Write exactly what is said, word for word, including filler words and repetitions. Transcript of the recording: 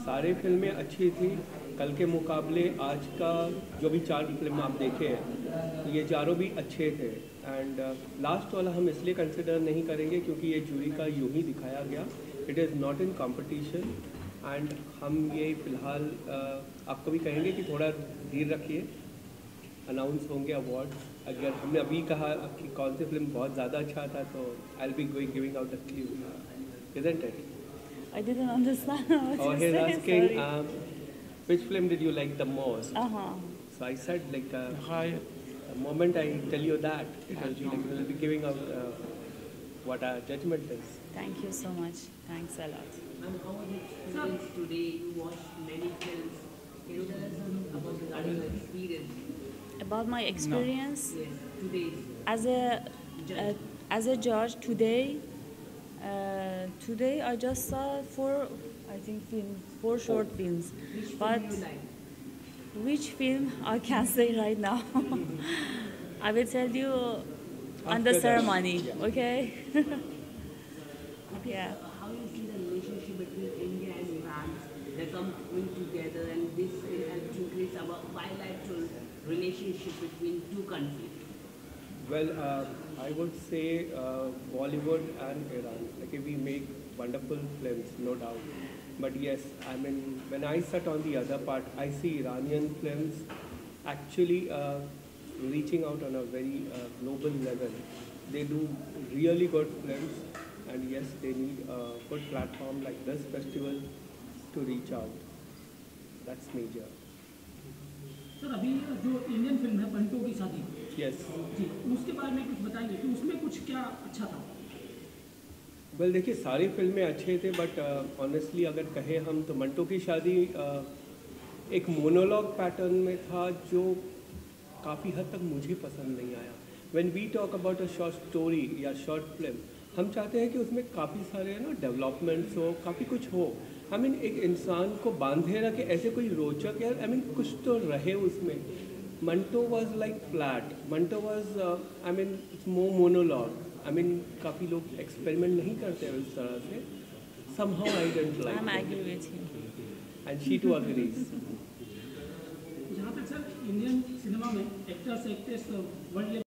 सारे फिल्में अच्छी थी। कल के मुकाबले आज का जो भी चार फिल्म आप देखे हैं ये चारों भी अच्छे थे। एंड लास्ट वाला हम इसलिए कंसिडर नहीं करेंगे क्योंकि ये जूरी का यूं ही दिखाया गया, it is not in competition. And हम ये फ़िलहाल uh, आपको भी कहेंगे कि थोड़ा धीर रखिए, अनाउंस होंगे अवार्ड। अगर हमने अभी कहा कि कौन सी फिल्म बहुत ज़्यादा अच्छा था तो I will be going giving out a clue, isn't it? I didn't understand what Or you he's said. asking, Sorry. um, which film did you like the most? Uh huh. So I said, like, uh, Hi. the moment I tell you that, it will be like we'll be giving out uh, what our judgment is. Thank you so much. Thanks a lot. And how was it experience today? You watched many films. Can you tell us some about regarding your experience? About my experience Yes, today. as a uh, as a judge today. Uh, today I just saw four, I think, film, four short films. Which film But you like? which film I can't say right now. I will tell you on After the that, ceremony. yeah. Okay. Okay, Yeah. so how you see the relationship between India and Iran? They come coming together, and this will help to increase our bilateral relationship between two countries. Well, uh, I would say uh, Bollywood and Iran. Like, we make wonderful films, no doubt. But yes, I mean, when I sat on the other part, I see Iranian films actually uh, reaching out on a very uh, global level. They do really good films, and yes, they need a good platform like this festival to reach out. That's major. Sir अभी जो Indian film है Punto की शादी, Yes. जी उसके बारे में कुछ बताइए कि उसमें कुछ क्या अच्छा था? वेल well, देखिए, सारी फिल्में अच्छे थे, बट ऑनेस्टली अगर कहें हम तो मंटो की शादी uh, एक मोनोलॉग पैटर्न में था जो काफ़ी हद तक मुझे पसंद नहीं आया। When we talk about a short story या शॉर्ट फिल्म, हम चाहते हैं कि उसमें काफ़ी सारे ना डेवलपमेंट्स हो, काफ़ी कुछ हो। आई मीन एक इंसान को बांधे रखे ऐसे कोई रोचक यार, आई मीन कुछ तो रहे उसमें। Manto was like flat, Manto was I mean it's more monologue. I mean काफ़ी लोग एक्सपेरिमेंट नहीं करते हैं उस तरह से। somehow I didn't like I'm it. agree with you. And she too agrees. जहाँ तक सर इंडियन सिनेमा में एक्टर्स एक्ट्रेस वर्ल्ड